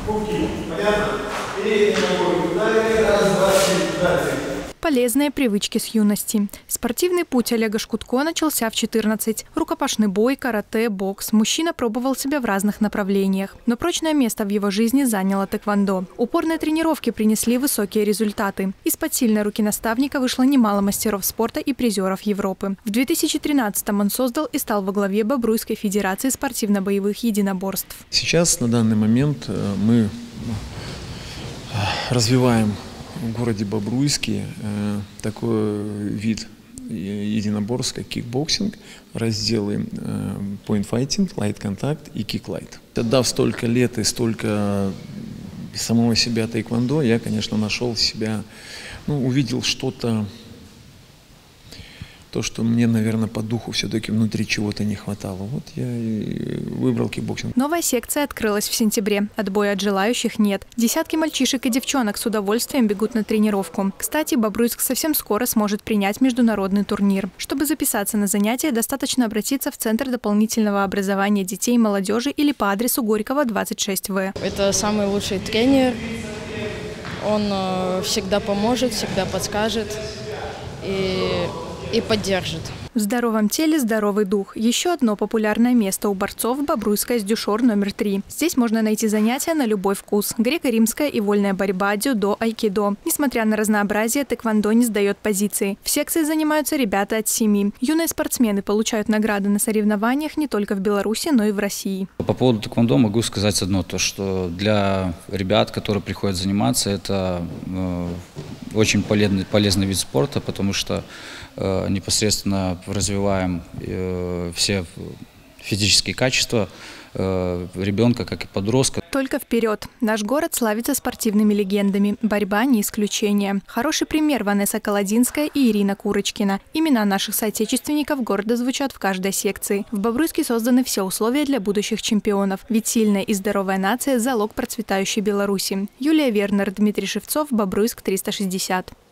Понятно? И раз, два, три, дальше. Полезные привычки с юности. Спортивный путь Олега Шкутко начался в 14. Рукопашный бой, карате, бокс. Мужчина пробовал себя в разных направлениях. Но прочное место в его жизни заняло тэквондо. Упорные тренировки принесли высокие результаты. Из-под сильной руки наставника вышло немало мастеров спорта и призеров Европы. В 2013-м он создал и стал во главе Бобруйской федерации спортивно-боевых единоборств. Сейчас, на данный момент, мы развиваем в городе Бобруйске такой вид единоборств, как кикбоксинг, разделы point-fighting, light contact и kick-light. Отдав столько лет и столько самого себя тэквондо, я, конечно, нашел себя, увидел что-то, то, что мне, наверное, по духу все-таки внутри чего-то не хватало. Вот я и выбрал кикбоксинг. Новая секция открылась в сентябре. Отбоя от желающих нет. Десятки мальчишек и девчонок с удовольствием бегут на тренировку. Кстати, Бобруйск совсем скоро сможет принять международный турнир. Чтобы записаться на занятия, достаточно обратиться в Центр дополнительного образования детей и молодежи или по адресу Горького, 26В. Это самый лучший тренер. Он всегда поможет, всегда подскажет и поддержит. В здоровом теле здоровый дух. Еще одно популярное место у борцов – Бобруйская Сдюшор номер 3. Здесь можно найти занятия на любой вкус. Греко-римская и вольная борьба, дзюдо, айкидо. Несмотря на разнообразие, тэквондо не сдает позиции. В секции занимаются ребята от 7. Юные спортсмены получают награды на соревнованиях не только в Беларуси, но и в России. По поводу тэквондо могу сказать одно, то что для ребят, которые приходят заниматься, это очень полезный вид спорта, потому что непосредственно развиваем все физические качества ребенка, как и подростка. Только вперед! Наш город славится спортивными легендами. Борьба не исключение. Хороший пример – Ванесса Колодинская и Ирина Курочкина. Имена наших соотечественников города звучат в каждой секции. В Бобруйске созданы все условия для будущих чемпионов. Ведь сильная и здоровая нация – залог процветающей Беларуси. Юлия Вернер, Дмитрий Шевцов, Бобруйск, 360.